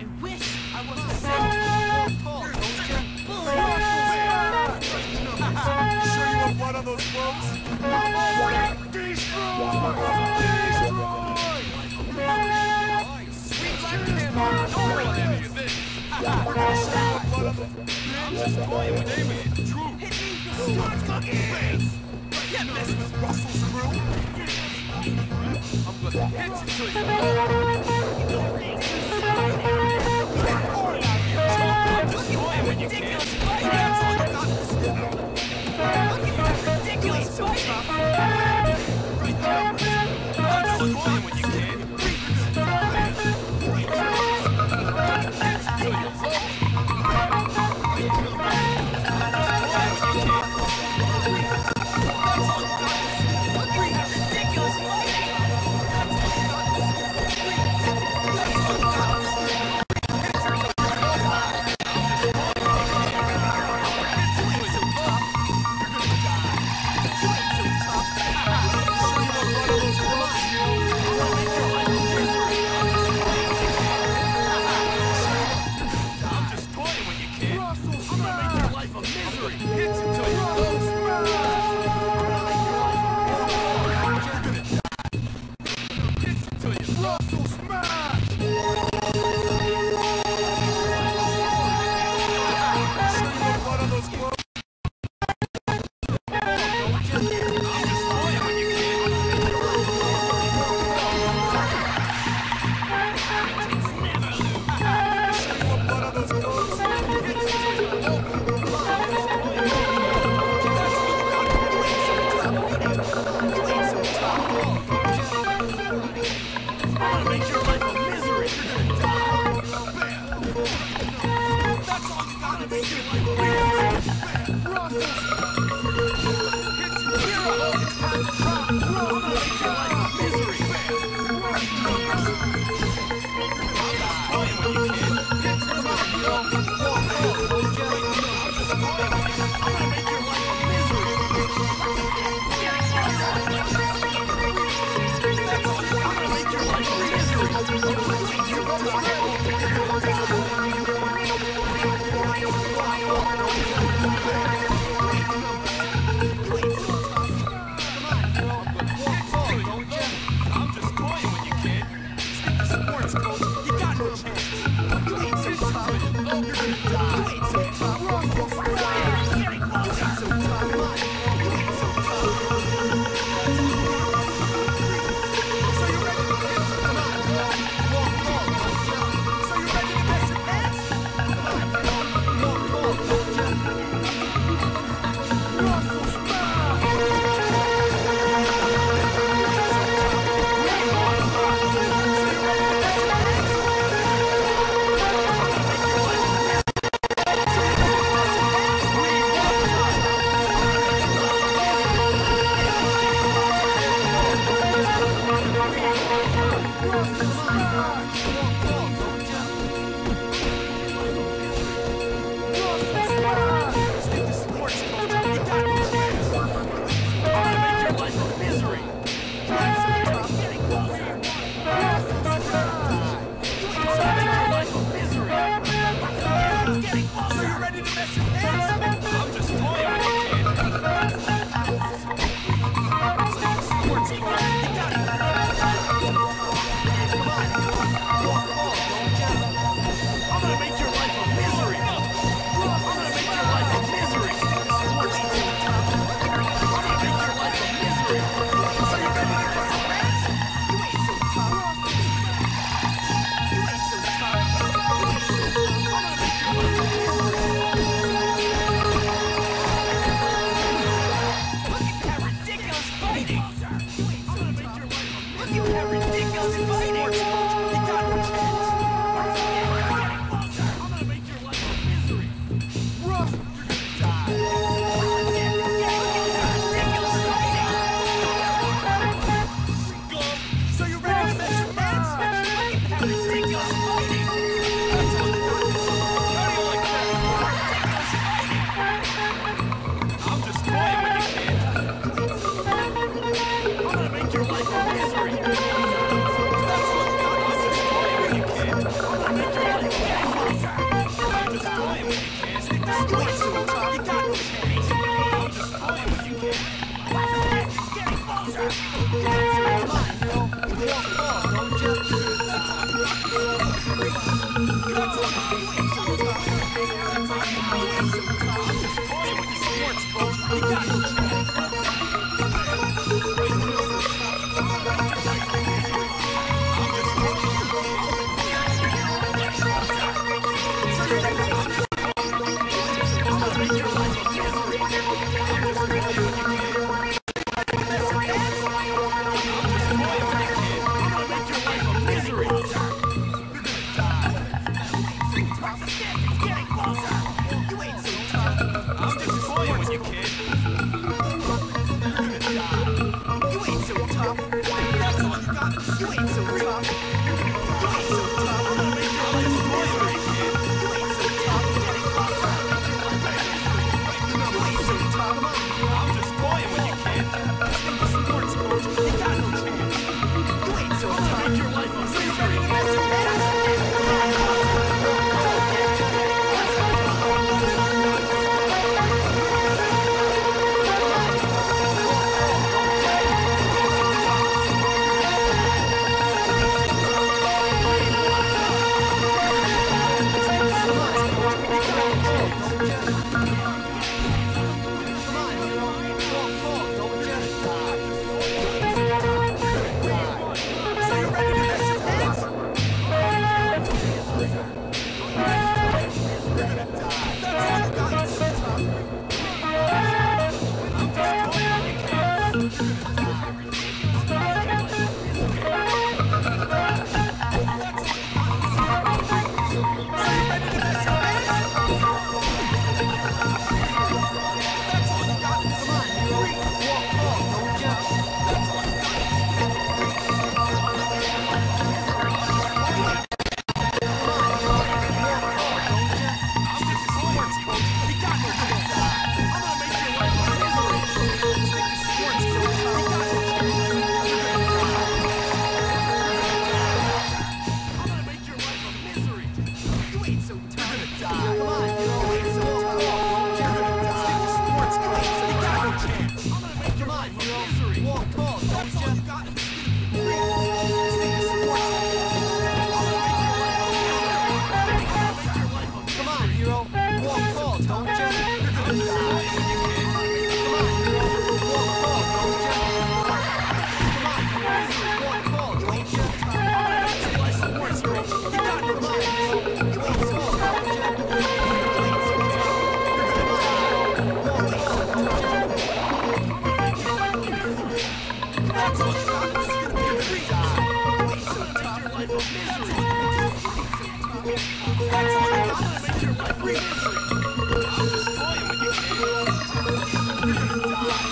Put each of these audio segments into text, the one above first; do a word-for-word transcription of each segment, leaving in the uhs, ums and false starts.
I wish I was the same tall, soldier. You sure you want blood on those clothes? Destroy! Destroy! Sweet life camera. Don't want any of this. I'm just playing with Damon. It's true. Hit me, you start cooking. Can't mess with Russell's crew. I'm gonna hit you till you know. I'm just playing when you can. That's all you got to say. Look at that ridiculous fighting. Right there. I'm just playing when you can. Till you fall. Walk tall, don't ya? You got it. Stick to sports. Come on, hero. Walk tall, don't ya? You're gonna die. Come on, hero. Walk tall, don't ya? Come on, walk tall, don't ya? Sports, hero. You got it. Come on, hero. Walk tall, don't ya? That's what you got. This is gonna be a free die. Make your life a misery. That's all you got. Make your life free misery. I'll destroy you when you can. You're gonna die.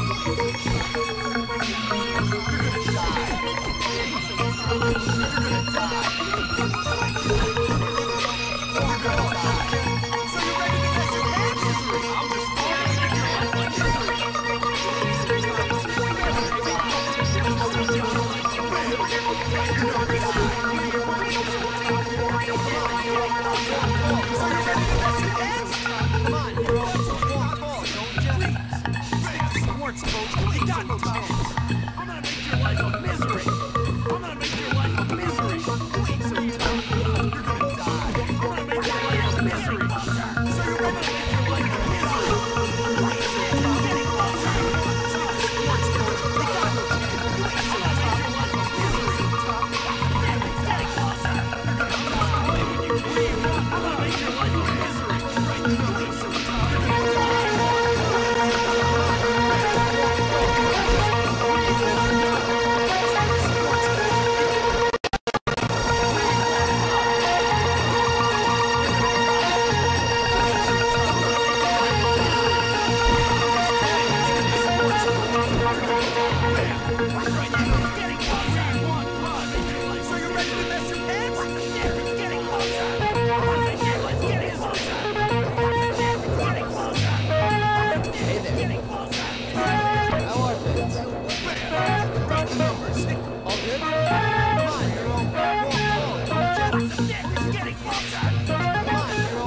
You're gonna die. You're gonna die. You're gonna die. So you're ready to mess your pants? I'll destroy you when you can. Come on, hero. Walk tall, don't ya? Stick to sports, coach. You got no chance. I'm gonna make your life a misery. I'm gonna make your life a misery. You ain't so tough. You're gonna die. I'm gonna make your life a misery. So you're ready to make your life a misery. You ain't so tough. Getting closer. Stick to sports, coach. You got no chance. You ain't so tough. Make your life a misery. It's getting closer. You're gonna die when you can. I'm gonna make your life a misery. Right? You ain't so tough. You're gonna die. So you're ready to mess your pants? Yeah, it's getting closer. I'm gonna make your life getting closer. It's getting closer. Hey there. It's getting closer. How are things? Right numbers. All good? Come on, hero. Walk tall, don't ya? It's getting closer. Come on, hero.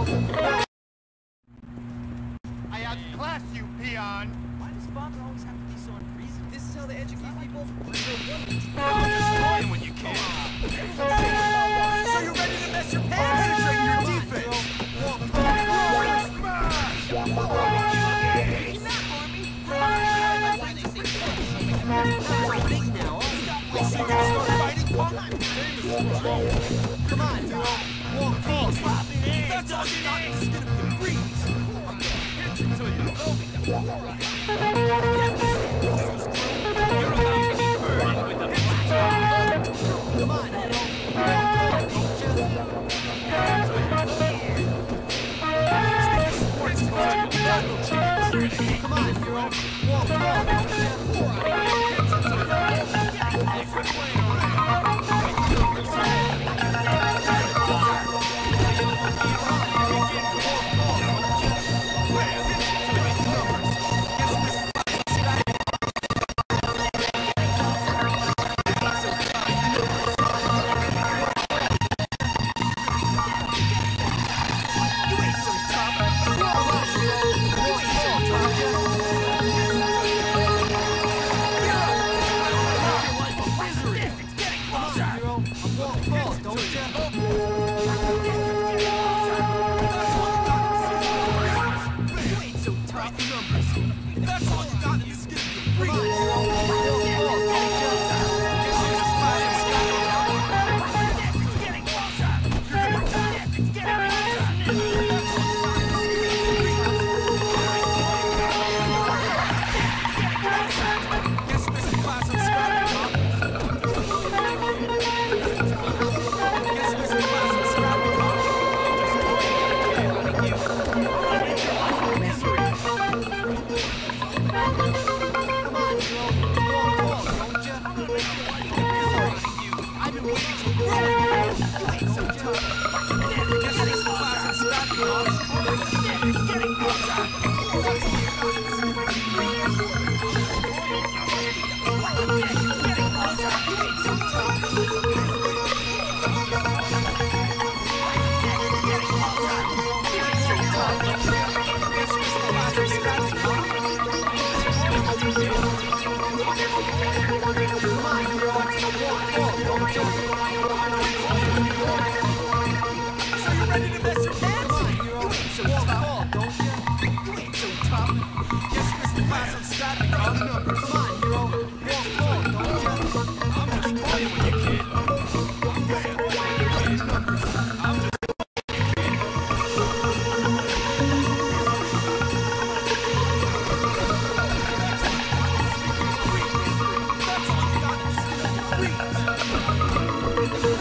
I outclass you, peon! Why does father always have to be so unreasonable? This is how they educate people? I'll destroy you when you can. So you're ready to mess your pants? Penetrate your defense! Walk tall, smash! You're not, Army! That's big now, huh? So you're gonna start fighting, punk? Come on, hero. Walk tall, slap it in. That's all you got. This is gonna be a breeze. I'm gonna hit you till you know me. You're about to be burned with the black. Come on, hero. Walk tall, don't ya? Stick to sports, coach. You got no chance. Come on, hero. Walk tall, don't ya? Quit playing around. So you ready to mess your pants? You ain't so tough, don't you? You ain't so tough. Guess you missed the class on strapping on numbers. Come on, hero. Walk tall, don't you? I'm just playing with you, kid. I'm just That's all you got to say.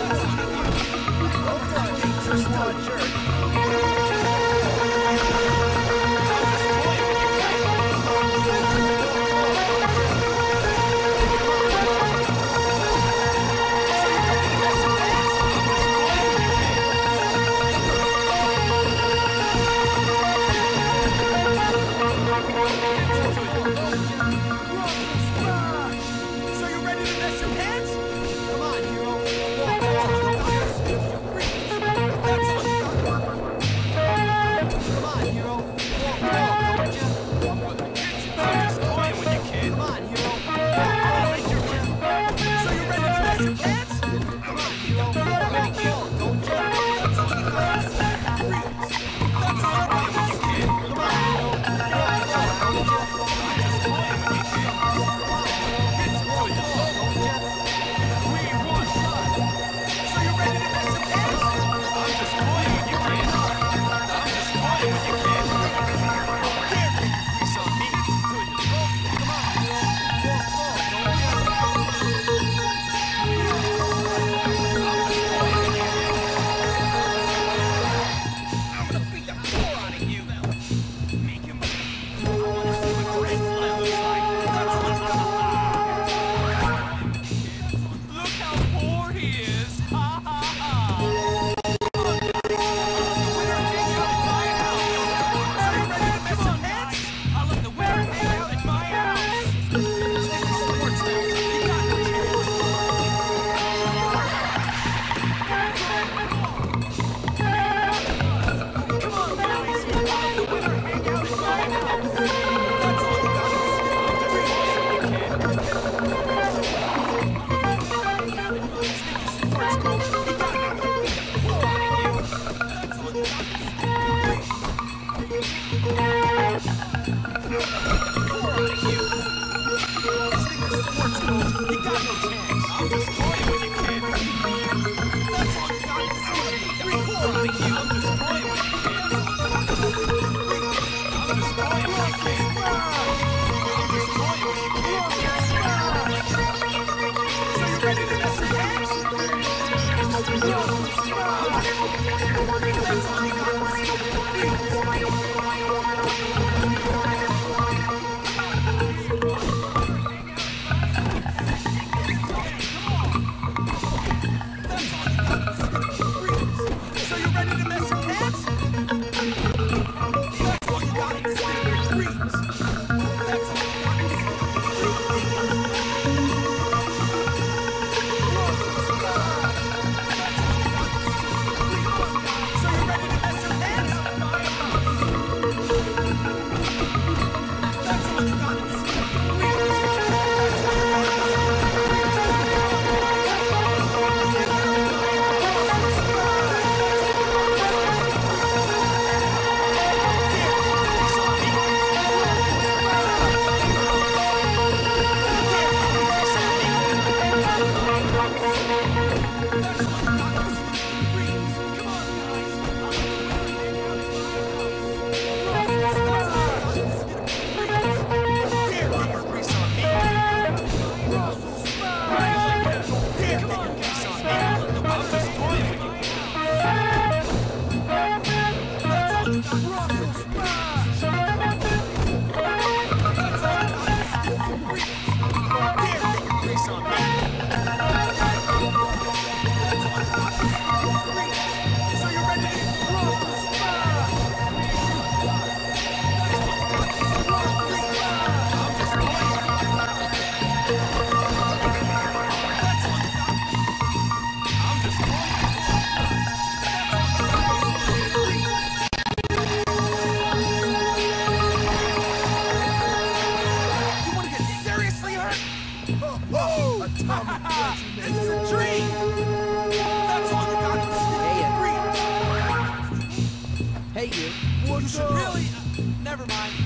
Atomic This is a dream! That's all you got to Hey, say. uh, Hey, you. You should really... Uh, never mind.